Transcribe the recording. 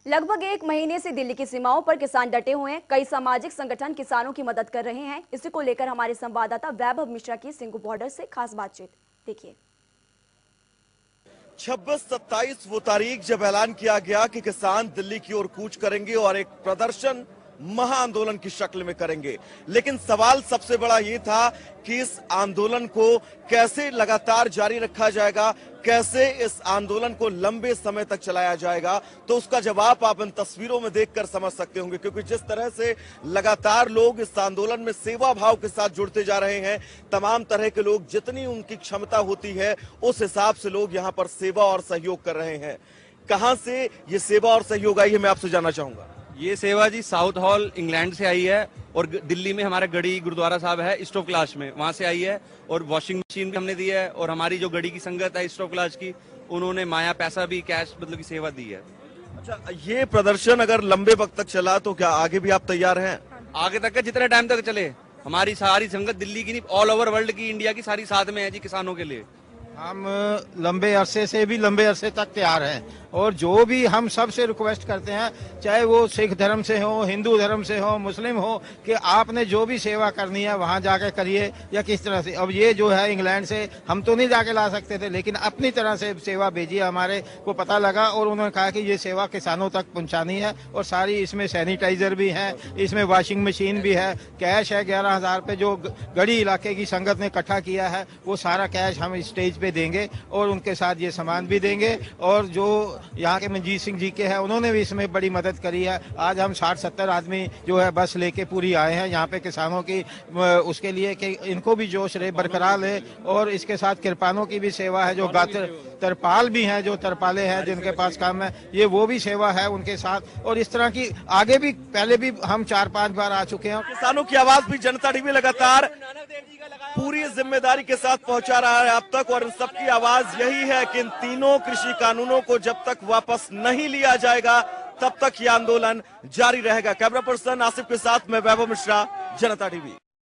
लगभग एक महीने से दिल्ली की सीमाओं पर किसान डटे हुए हैं। कई सामाजिक संगठन किसानों की मदद कर रहे हैं। इसी को लेकर हमारे संवाददाता वैभव मिश्रा की सिंगू बॉर्डर से खास बातचीत देखिए। 26-27 वो तारीख जब ऐलान किया गया कि किसान दिल्ली की ओर कूच करेंगे और एक प्रदर्शन महाआंदोलन की शक्ल में करेंगे, लेकिन सवाल सबसे बड़ा ये था कि इस आंदोलन को कैसे लगातार जारी रखा जाएगा, कैसे इस आंदोलन को लंबे समय तक चलाया जाएगा। तो उसका जवाब आप इन तस्वीरों में देखकर समझ सकते होंगे, क्योंकि जिस तरह से लगातार लोग इस आंदोलन में सेवा भाव के साथ जुड़ते जा रहे हैं, तमाम तरह के लोग, जितनी उनकी क्षमता होती है उस हिसाब से लोग यहां पर सेवा और सहयोग कर रहे हैं। कहां से ये सेवा और सहयोग आई है, मैं आपसे जानना चाहूंगा। ये सेवा जी साउथ हॉल इंग्लैंड से आई है और दिल्ली में हमारे गढ़ी गुरुद्वारा साहब है स्टॉप क्लास में, वहां से आई है। और वॉशिंग मशीन भी हमने दी है, और हमारी जो गढ़ी की संगत है स्टॉप क्लास की, उन्होंने माया पैसा भी कैश मतलब की सेवा दी है। अच्छा, ये प्रदर्शन अगर लंबे वक्त तक चला तो क्या आगे भी आप तैयार हैं? आगे तक का जितने टाइम तक चले। हमारी सारी संगत दिल्ली की नहीं, ऑल ओवर वर्ल्ड की, इंडिया की सारी साथ में है जी किसानों के लिए। हम लंबे अरसे से भी लंबे अरसे तक तैयार हैं, और जो भी हम सब से रिक्वेस्ट करते हैं, चाहे वो सिख धर्म से हो, हिंदू धर्म से हो, मुस्लिम हो, कि आपने जो भी सेवा करनी है वहां जाके करिए या किस तरह से। अब ये जो है इंग्लैंड से हम तो नहीं जाके ला सकते थे, लेकिन अपनी तरह से सेवा भेजी, हमारे को पता लगा और उन्होंने कहा कि ये सेवा किसानों तक पहुंचानी है। और सारी इसमें सैनिटाइजर भी है, इसमें वॉशिंग मशीन भी है, कैश है 11,000 रुपये जो गढ़ी इलाके की संगत ने इकट्ठा किया है, वो सारा कैश हम स्टेज पे देंगे और उनके साथ ये सामान भी देंगे। और जो यहाँ के मनजीत सिंह जी के हैं, उन्होंने भी इसमें बड़ी मदद करी है। आज हम 60-70 आदमी जो है बस लेके पूरी आए हैं यहाँ पे किसानों की उसके लिए कि इनको भी जोश रहे, बरकरार रहे। और इसके साथ किरपानों की भी सेवा है, जो गात्र तरपाल भी हैं, जो तरपाले हैं जिनके पास काम है, ये वो भी सेवा है उनके साथ। और इस तरह की आगे भी पहले भी हम 4-5 बार आ चुके हैं। किसानों की आवाज भी जनता टीवी लगातार पूरी जिम्मेदारी के साथ पहुंचा रहा है अब तक, और इन सबकी आवाज यही है कि इन तीनों कृषि कानूनों को जब तक वापस नहीं लिया जाएगा तब तक यह आंदोलन जारी रहेगा। कैमरा पर्सन आसिफ के साथ मैं वैभव मिश्रा, जनता टीवी।